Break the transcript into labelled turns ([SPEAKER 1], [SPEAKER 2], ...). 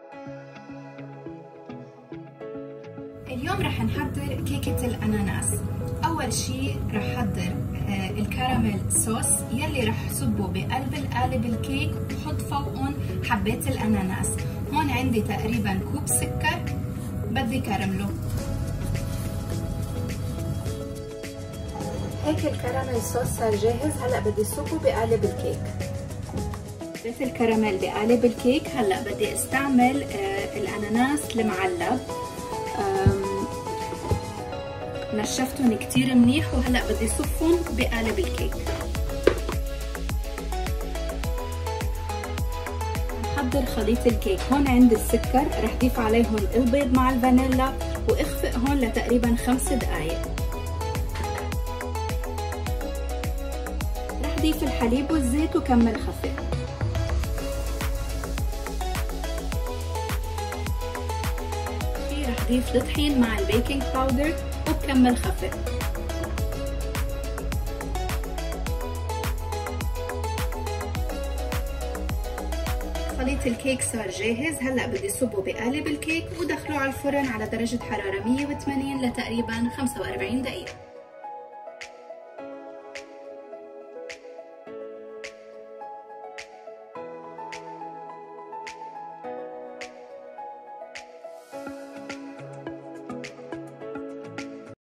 [SPEAKER 1] اليوم رح نحضر كيكة الأناناس. أول شي رح حضر الكراميل صوص يلي رح صبه بقلب القالب الكيك وحط فوقهم حبات الأناناس. هون عندي تقريبا كوب سكر بدي كرمله. هيك الكراميل صوص صار جاهز، هلا بدي صبه بقالب الكيك. حطيت الكراميل بقالب الكيك، هلا بدي استعمل الأناناس المعلب. نشفتهم كتير منيح وهلا بدي صفهم بقالب الكيك. نحضر خليط الكيك. هون عندي السكر، رح ضيف عليهم البيض مع الفانيلا واخفق هون لتقريبا 5 دقايق. رح ضيف الحليب والزيت وكمل خفق. رح ضيف الطحين مع البيكنج باودر وبكمل خفق. خليط الكيك صار جاهز، هلا بدي صبه بقالب الكيك ودخله على الفرن على درجة حرارة 180 لتقريبا 45 دقيقة.